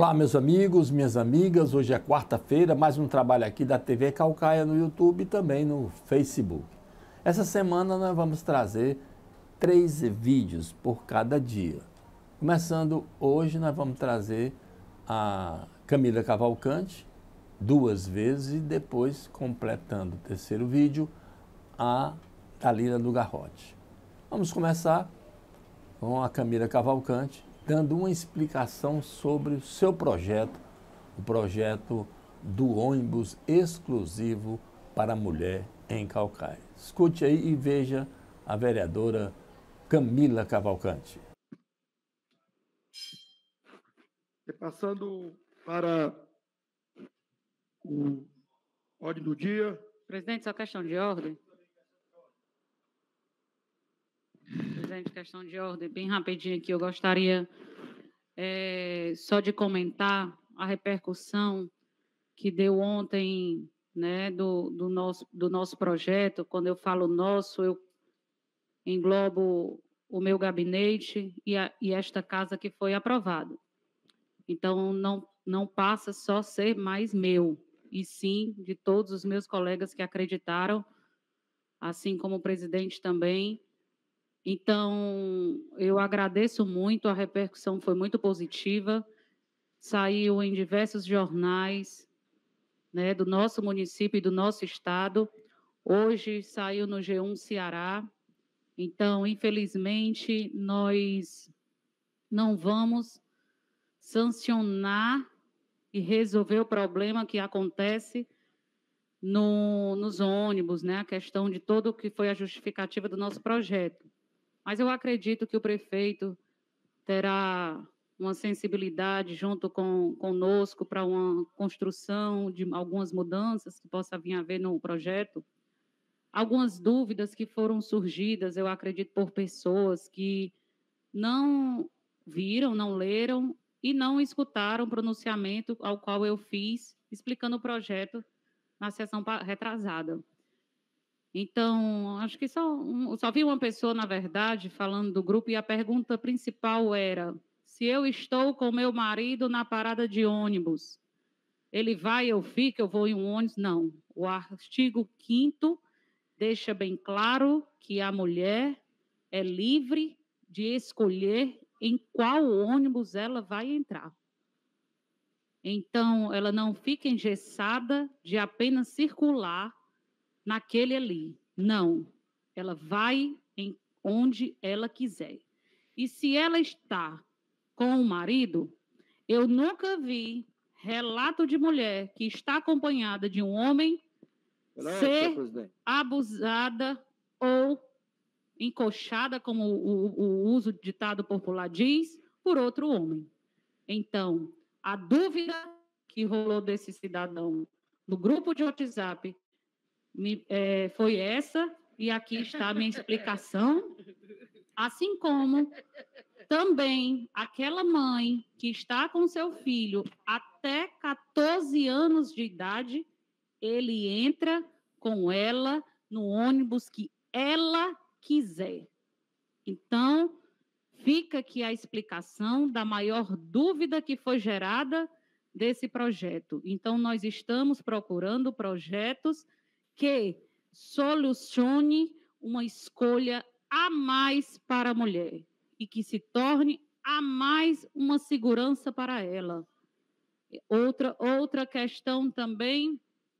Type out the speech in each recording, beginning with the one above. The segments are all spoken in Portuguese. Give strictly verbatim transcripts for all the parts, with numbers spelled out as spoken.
Olá, meus amigos, minhas amigas. Hoje é quarta-feira, mais um trabalho aqui da T V Caucaia no YouTube e também no Facebook. Essa semana nós vamos trazer três vídeos por cada dia. Começando hoje, nós vamos trazer a Camila Cavalcante duas vezes e depois, completando o terceiro vídeo, a Thalina do Garrote. Vamos começar com a Camila Cavalcante, dando uma explicação sobre o seu projeto, o projeto do ônibus exclusivo para a mulher em Caucaia. Escute aí e veja a vereadora Camila Cavalcante. Passando para o ordem do dia. Presidente, só questão de ordem. Presidente, questão de ordem, bem rapidinho aqui. Eu gostaria é, só de comentar a repercussão que deu ontem, né, do, do, nosso, do nosso projeto. Quando eu falo nosso, eu englobo o meu gabinete e, a, e esta casa que foi aprovada. Então, não, não passa só a ser mais meu, e sim de todos os meus colegas que acreditaram, assim como o presidente também. Então, eu agradeço muito, a repercussão foi muito positiva, saiu em diversos jornais, né, do nosso município e do nosso estado. Hoje saiu no G um Ceará. Então, infelizmente, nós não vamos sancionar e resolver o problema que acontece no, nos ônibus, né? A questão de todo o que foi a justificativa do nosso projeto. Mas eu acredito que o prefeito terá uma sensibilidade junto com conosco para uma construção de algumas mudanças que possa vir a haver no projeto. Algumas dúvidas que foram surgidas, eu acredito, por pessoas que não viram, não leram e não escutaram o pronunciamento ao qual eu fiz, explicando o projeto na sessão retrasada. Então, acho que só, só vi uma pessoa, na verdade, falando do grupo, e a pergunta principal era: se eu estou com meu marido na parada de ônibus, ele vai, eu fico, eu vou em um ônibus? Não. O artigo quinto deixa bem claro que a mulher é livre de escolher em qual ônibus ela vai entrar. Então, ela não fica engessada de apenas circular naquele ali. Não. Ela vai em onde ela quiser. E se ela está com o marido, eu nunca vi relato de mulher que está acompanhada de um homem ser abusada ou encoxada, como o, o, o uso ditado popular diz, por outro homem. Então, a dúvida que rolou desse cidadão no grupo de WhatsApp me, é, foi essa, e aqui está a minha explicação, assim como também aquela mãe que está com seu filho até quatorze anos de idade, ele entra com ela no ônibus que ela quiser. Então, fica aqui a explicação da maior dúvida que foi gerada desse projeto. Então, nós estamos procurando projetos que solucione uma escolha a mais para a mulher e que se torne a mais uma segurança para ela. Outra, outra questão também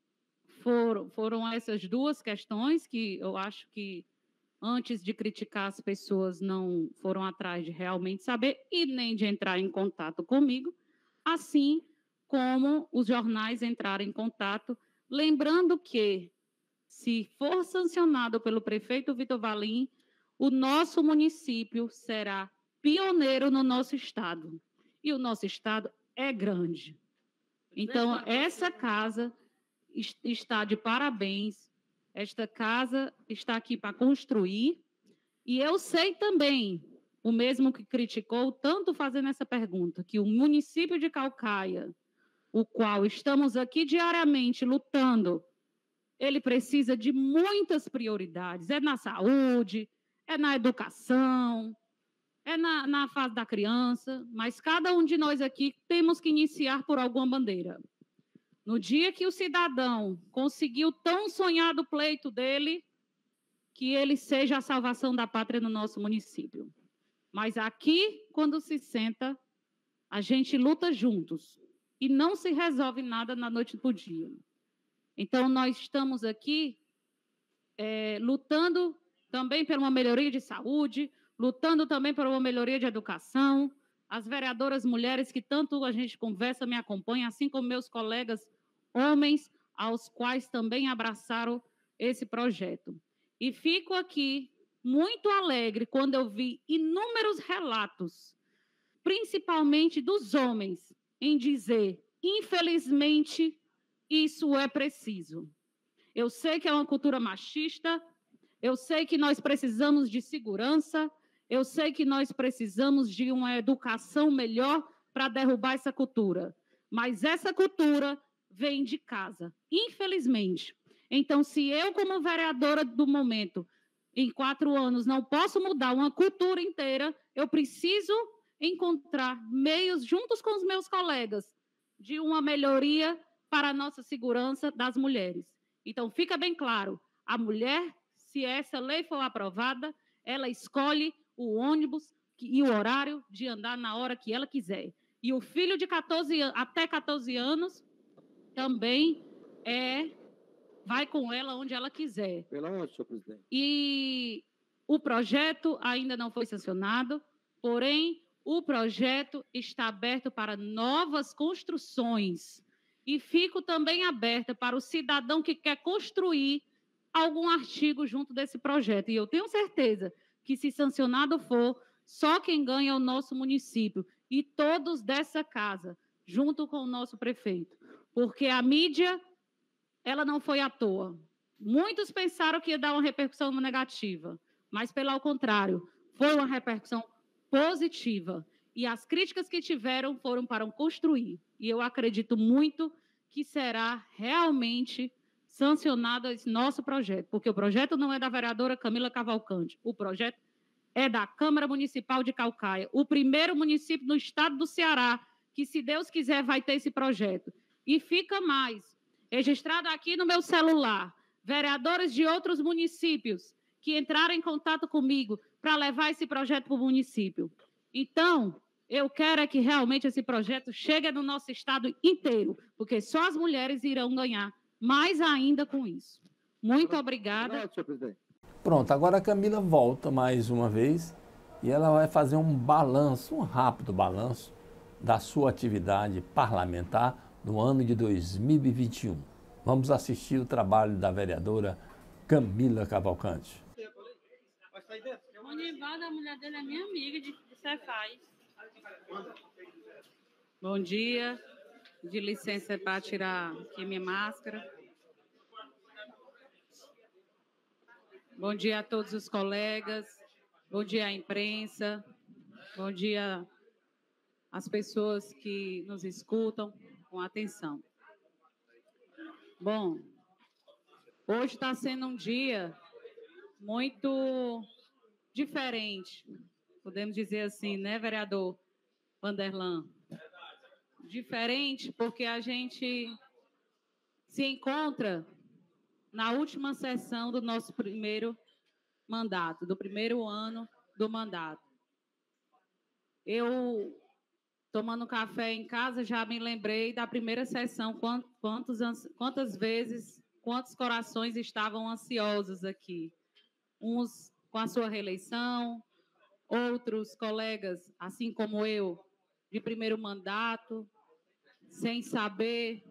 foram, foram essas duas questões que eu acho que, antes de criticar, as pessoas não foram atrás de realmente saber e nem de entrar em contato comigo, assim como os jornais entraram em contato, lembrando que, se for sancionado pelo prefeito Vitor Valim, o nosso município será pioneiro no nosso estado. E o nosso estado é grande. Então, essa casa está de parabéns. Esta casa está aqui para construir. E eu sei também, o mesmo que criticou, tanto fazendo essa pergunta, que o município de Caucaia, o qual estamos aqui diariamente lutando, ele precisa de muitas prioridades. É na saúde, é na educação, é na, na fase da criança, mas cada um de nós aqui temos que iniciar por alguma bandeira. No dia que o cidadão conseguiu tão sonhado pleito dele, que ele seja a salvação da pátria no nosso município. Mas aqui, quando se senta, a gente luta juntos e não se resolve nada na noite para o dia. Então, nós estamos aqui é, lutando também por uma melhoria de saúde, lutando também por uma melhoria de educação. As vereadoras mulheres que tanto a gente conversa me acompanham, assim como meus colegas homens, aos quais também abraçaram esse projeto. E fico aqui muito alegre quando eu vi inúmeros relatos, principalmente dos homens, em dizer, infelizmente, isso é preciso. Eu sei que é uma cultura machista, eu sei que nós precisamos de segurança, eu sei que nós precisamos de uma educação melhor para derrubar essa cultura. Mas essa cultura vem de casa, infelizmente. Então, se eu, como vereadora do momento, em quatro anos, não posso mudar uma cultura inteira, eu preciso encontrar meios, juntos com os meus colegas, de uma melhoria para a nossa segurança das mulheres. Então, fica bem claro, a mulher, se essa lei for aprovada, ela escolhe o ônibus e o horário de andar na hora que ela quiser. E o filho de catorze, até catorze anos também é, vai com ela onde ela quiser. Pela onde, senhor presidente? E o projeto ainda não foi sancionado, porém, o projeto está aberto para novas construções. E fico também aberta para o cidadão que quer construir algum artigo junto desse projeto. E eu tenho certeza que, se sancionado for, só quem ganha é o nosso município e todos dessa casa, junto com o nosso prefeito. Porque a mídia, ela não foi à toa. Muitos pensaram que ia dar uma repercussão negativa, mas, pelo contrário, foi uma repercussão positiva. E as críticas que tiveram foram para construir. E eu acredito muito que será realmente sancionado esse nosso projeto, porque o projeto não é da vereadora Camila Cavalcante, o projeto é da Câmara Municipal de Caucaia, o primeiro município no estado do Ceará, que, se Deus quiser, vai ter esse projeto. E fica mais, registrado aqui no meu celular, vereadores de outros municípios que entraram em contato comigo para levar esse projeto para o município. Então, eu quero é que realmente esse projeto chegue no nosso estado inteiro, porque só as mulheres irão ganhar mais ainda com isso. Muito obrigada. Não, senhor presidente. Pronto, agora a Camila volta mais uma vez e ela vai fazer um balanço, um rápido balanço da sua atividade parlamentar no ano de dois mil e vinte e um. Vamos assistir o trabalho da vereadora Camila Cavalcante. O Nivaldo, a mulher dele é minha amiga de, de Cefaz. Bom dia. De licença para tirar aqui minha máscara. Bom dia a todos os colegas. Bom dia à imprensa. Bom dia às pessoas que nos escutam com atenção. Bom, hoje está sendo um dia muito diferente, podemos dizer assim, né, vereador Vanderlan? Diferente porque a gente se encontra na última sessão do nosso primeiro mandato, do primeiro ano do mandato. Eu, tomando café em casa, já me lembrei da primeira sessão, quantos, quantas vezes, quantos corações estavam ansiosos aqui. Uns com a sua reeleição, outros colegas, assim como eu, de primeiro mandato, sem saber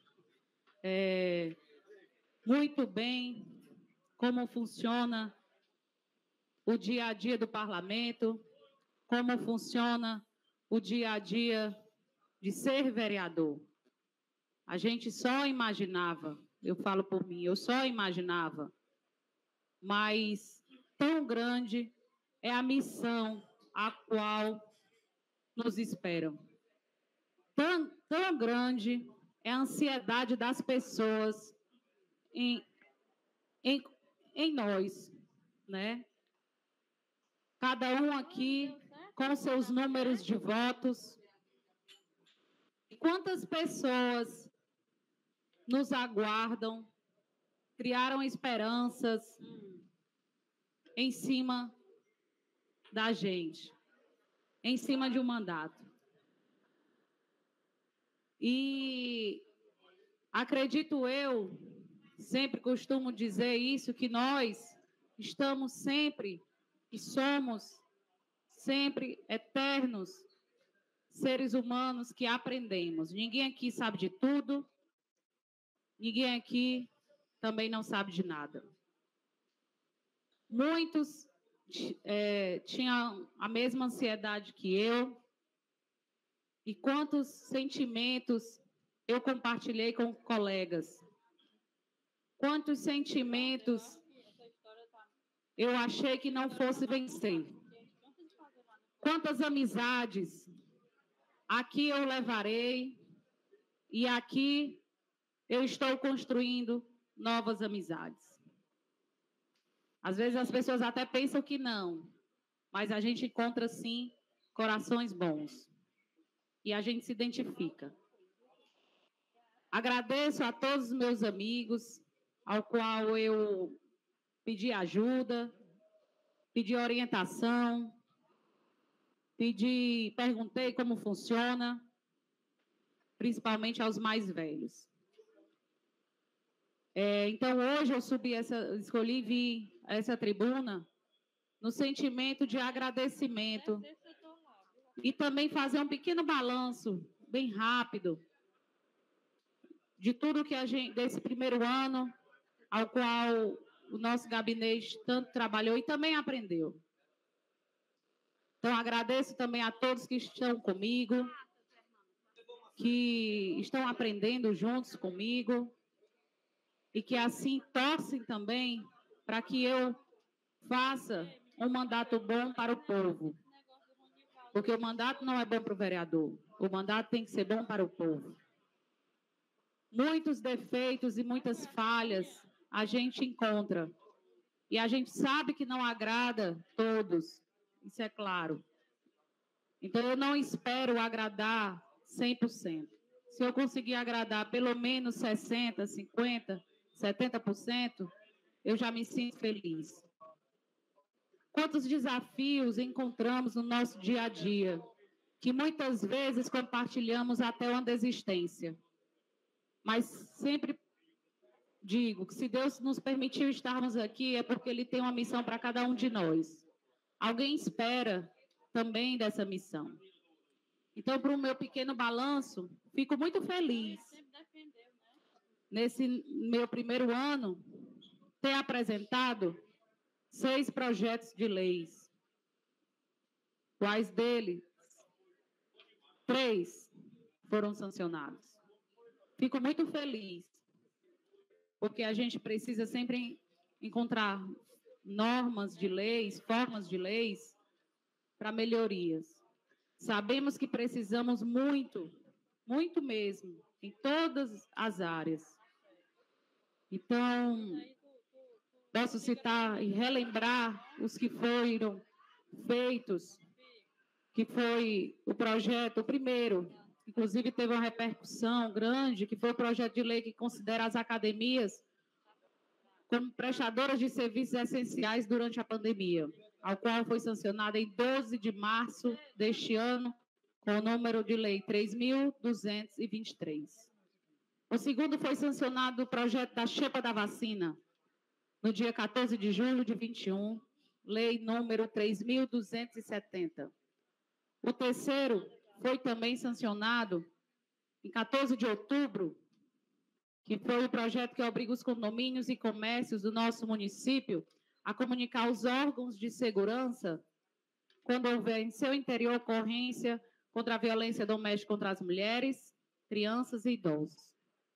é, muito bem como funciona o dia a dia do parlamento, como funciona o dia a dia de ser vereador. A gente só imaginava, eu falo por mim, eu só imaginava, mas tão grande é a missão a qual nos esperam. Tão, tão grande é a ansiedade das pessoas em, em, em nós, né? Cada um aqui com seus números de votos. E quantas pessoas nos aguardam, criaram esperanças em cima da gente, em cima de um mandato. E acredito eu, sempre costumo dizer isso, que nós estamos sempre e somos sempre eternos seres humanos que aprendemos. Ninguém aqui sabe de tudo, ninguém aqui também não sabe de nada. Muitos é, tinham a mesma ansiedade que eu, e quantos sentimentos eu compartilhei com colegas. Quantos sentimentos eu achei que não fosse vencer. Quantas amizades aqui eu levarei e aqui eu estou construindo novas amizades. Às vezes as pessoas até pensam que não, mas a gente encontra, sim, corações bons. E a gente se identifica. Agradeço a todos os meus amigos, ao qual eu pedi ajuda, pedi orientação, pedi, perguntei como funciona, principalmente aos mais velhos. É, então, hoje eu subi essa, escolhi vir a essa tribuna no sentimento de agradecimento e também fazer um pequeno balanço, bem rápido, de tudo que a gente, desse primeiro ano, ao qual o nosso gabinete tanto trabalhou e também aprendeu. Então, agradeço também a todos que estão comigo, que estão aprendendo juntos comigo, e que assim torcem também para que eu faça um mandato bom para o povo. Porque o mandato não é bom para o vereador, o mandato tem que ser bom para o povo. Muitos defeitos e muitas falhas a gente encontra. E a gente sabe que não agrada todos, isso é claro. Então, eu não espero agradar cem por cento. Se eu conseguir agradar pelo menos sessenta por cento, cinquenta por cento, setenta por cento, eu já me sinto feliz. Quantos desafios encontramos no nosso dia a dia, que muitas vezes compartilhamos até uma desistência. Mas sempre digo que se Deus nos permitiu estarmos aqui, é porque Ele tem uma missão para cada um de nós. Alguém espera também dessa missão. Então, para o meu pequeno balanço, fico muito feliz, nesse meu primeiro ano, ter apresentado seis projetos de leis, quais deles, três foram sancionados. Fico muito feliz, porque a gente precisa sempre encontrar normas de leis, formas de leis, para melhorias. Sabemos que precisamos muito, muito mesmo, em todas as áreas. Então, posso citar e relembrar os que foram feitos, que foi o projeto, o primeiro, inclusive teve uma repercussão grande, que foi o projeto de lei que considera as academias como prestadoras de serviços essenciais durante a pandemia, ao qual foi sancionada em doze de março deste ano, com o número de lei três mil duzentos e vinte e três. O segundo foi sancionado o projeto da xepa da vacina, no dia quatorze de julho de vinte e um, lei número três mil duzentos e setenta. O terceiro foi também sancionado em quatorze de outubro, que foi o projeto que obriga os condomínios e comércios do nosso município a comunicar aos órgãos de segurança quando houver em seu interior ocorrência contra a violência doméstica contra as mulheres, crianças e idosos.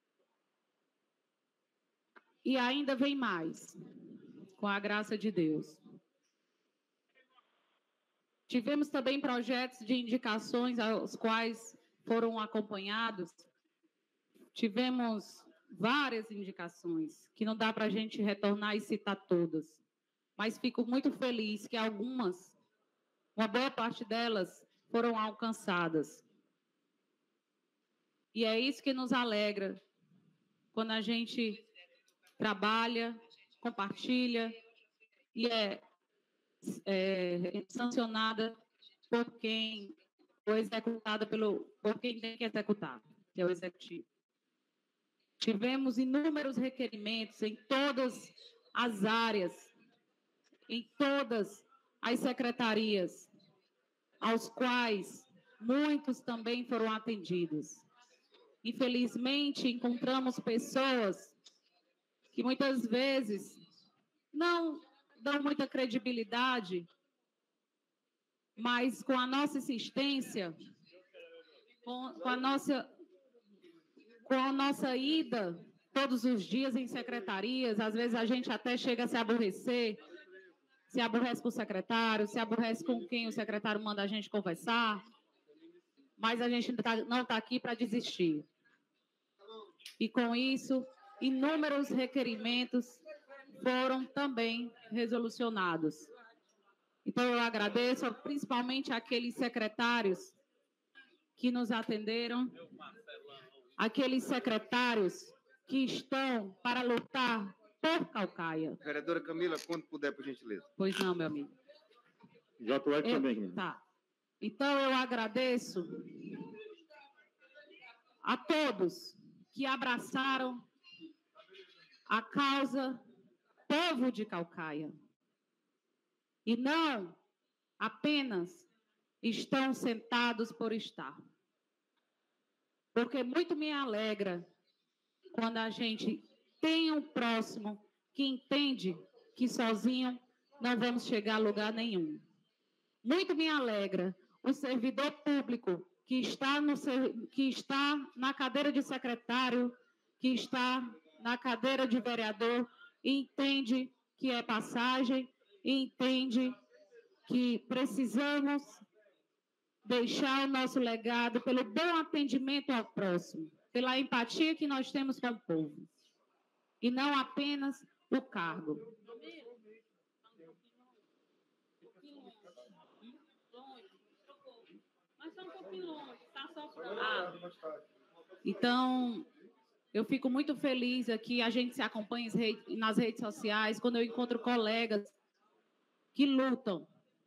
E ainda vem mais, com a graça de Deus. Tivemos também projetos de indicações aos quais foram acompanhados. Tivemos várias indicações, que não dá para a gente retornar e citar todas. Mas fico muito feliz que algumas uma boa parte delas foram alcançadas. E é isso que nos alegra quando a gente trabalha, compartilha e é, é sancionada por quem ou executada pelo, por quem tem que executar, que é o executivo. Tivemos inúmeros requerimentos em todas as áreas, em todas as secretarias, aos quais muitos também foram atendidos. Infelizmente, encontramos pessoas que muitas vezes não dão muita credibilidade, mas com a nossa insistência, com, com a nossa, com a nossa ida todos os dias em secretarias, às vezes a gente até chega a se aborrecer, se aborrece com o secretário, se aborrece com quem o secretário manda a gente conversar, mas a gente não está aqui para desistir. E com isso, inúmeros requerimentos foram também resolucionados. Então, eu agradeço principalmente àqueles secretários que nos atenderam, aqueles secretários que estão para lutar por Caucaia. Vereadora Camila, quando puder, por gentileza. Pois não, meu amigo. Já estou aqui eu, também. Tá. Então, eu agradeço a todos que abraçaram a causa povo de Caucaia. E não apenas estão sentados por estar. Porque muito me alegra quando a gente tem um próximo que entende que sozinho não vamos chegar a lugar nenhum. Muito me alegra o servidor público que está, no, que está na cadeira de secretário, que está na cadeira de vereador, e entende que é passagem, e entende que precisamos deixar o nosso legado pelo bom atendimento ao próximo, pela empatia que nós temos com o povo, e não apenas o cargo. Mas está um pouquinho longe, está só... Ah. Então, eu fico muito feliz aqui, a gente se acompanha nas redes sociais, quando eu encontro colegas que lutam,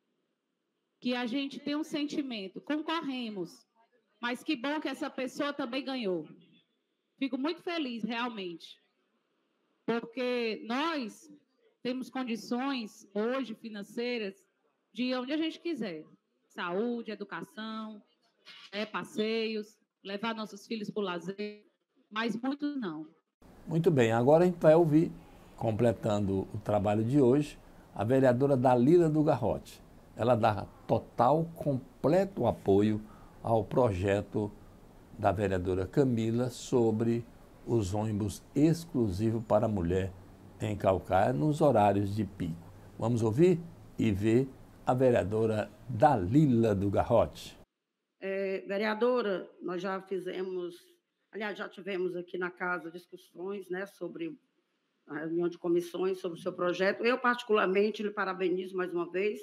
que a gente tem um sentimento, concorremos, mas que bom que essa pessoa também ganhou. Fico muito feliz, realmente, porque nós temos condições, hoje, financeiras, de ir onde a gente quiser. Saúde, educação, é, passeios, levar nossos filhos para o lazer, mas muitos não. Muito bem, agora a gente vai ouvir, completando o trabalho de hoje, a vereadora Dalila do Garrote. Ela dá total, completo apoio ao projeto da vereadora Camila sobre os ônibus exclusivos para mulher em Caucaia nos horários de pico. Vamos ouvir e ver a vereadora Dalila do Garrote. É, vereadora, nós já fizemos, aliás, já tivemos aqui na casa discussões, né, sobre a reunião de comissões, sobre o seu projeto. Eu, particularmente, lhe parabenizo mais uma vez.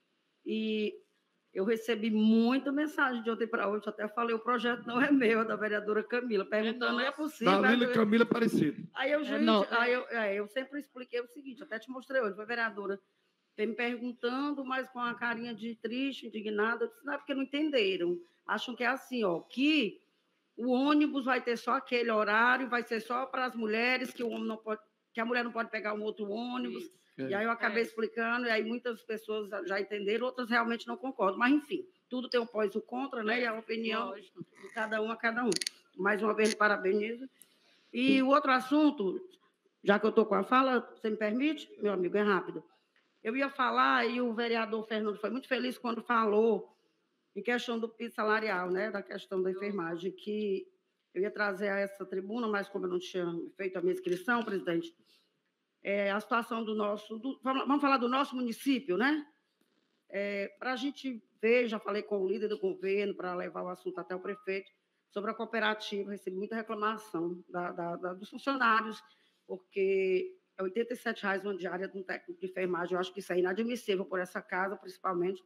E eu recebi muita mensagem de ontem para hoje, até falei, o projeto não é meu, é da vereadora Camila, perguntando, não é possível. Dalila e Camila parecido. Aí eu, gente, é aí eu, é, eu sempre expliquei o seguinte, até te mostrei hoje, foi vereadora, vem me perguntando, mas com a carinha de triste, indignada, eu disse, não é porque não entenderam, acham que é assim, ó, que o ônibus vai ter só aquele horário, vai ser só para as mulheres, que o homem não pode, que a mulher não pode pegar um outro ônibus. Isso. E aí eu acabei é. explicando, e aí muitas pessoas já entenderam, outras realmente não concordam. Mas, enfim, tudo tem um pós e o contra, né? E a opinião Lógico. de cada um a cada um. Mais uma vez, parabenizo. E o outro assunto, já que eu estou com a fala, você me permite? Meu amigo, é rápido. Eu ia falar, e o vereador Fernando foi muito feliz quando falou em questão do piso salarial, né? Da questão da enfermagem, que eu ia trazer a essa tribuna, mas como eu não tinha feito a minha inscrição, presidente, É, a situação do nosso... Do, vamos falar do nosso município, né? É, para a gente ver, já falei com o líder do governo, para levar o assunto até o prefeito, sobre a cooperativa, recebi muita reclamação da, da, da, dos funcionários, porque é oitenta e sete reais uma diária de um técnico de enfermagem, eu acho que isso é inadmissível por essa casa, principalmente,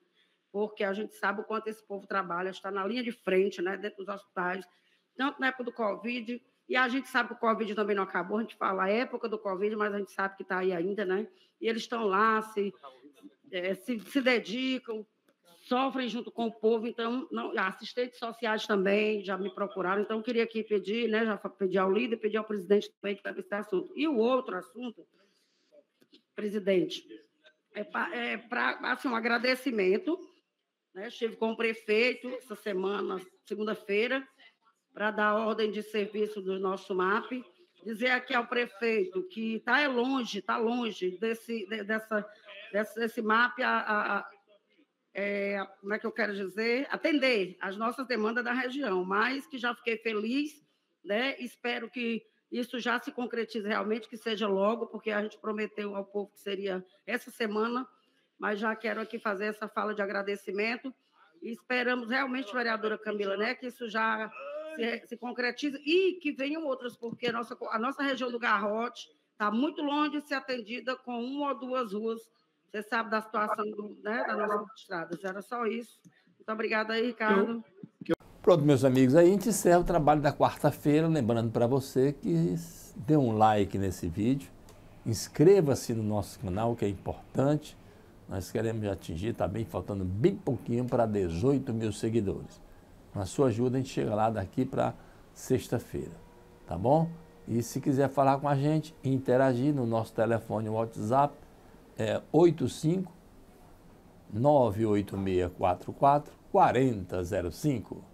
porque a gente sabe o quanto esse povo trabalha, está na linha de frente, né, dentro dos hospitais, tanto na época do Covid, e a gente sabe que o Covid também não acabou, a gente fala a época do Covid, mas a gente sabe que está aí ainda, né? E eles estão lá, se, é, se, se dedicam, sofrem junto com o povo, então, não, assistentes sociais também já me procuraram, então eu queria aqui pedir, né, já pedi ao líder, pedir ao presidente também que leva esse assunto. E o outro assunto, presidente, é para é pra, assim, um agradecimento, né? Estive com o prefeito essa semana, segunda-feira, para dar ordem de serviço do nosso M A P, dizer aqui ao prefeito que está longe, está longe desse, dessa, desse, desse M A P, a, a, a, é, como é que eu quero dizer, atender as nossas demandas da região, mas que já fiquei feliz, né? Espero que isso já se concretize realmente, que seja logo, porque a gente prometeu ao povo que seria essa semana, mas já quero aqui fazer essa fala de agradecimento e esperamos realmente, vereadora Camila, né, que isso já se, se concretize e que venham outras, porque a nossa, a nossa região do Garrote está muito longe de ser atendida com uma ou duas ruas. Você sabe da situação do, né, das nossas estradas. Era só isso. Muito obrigada aí, Ricardo. Pronto, meus amigos, aí a gente encerra o trabalho da quarta-feira, lembrando para você que dê um like nesse vídeo, inscreva-se no nosso canal, que é importante. Nós queremos atingir, está bem, faltando bem pouquinho para dezoito mil seguidores. Com a sua ajuda, a gente chega lá daqui para sexta-feira, tá bom? E se quiser falar com a gente, interagir no nosso telefone WhatsApp, é oito cinco nove oito seis quatro quatro quatro zero zero cinco.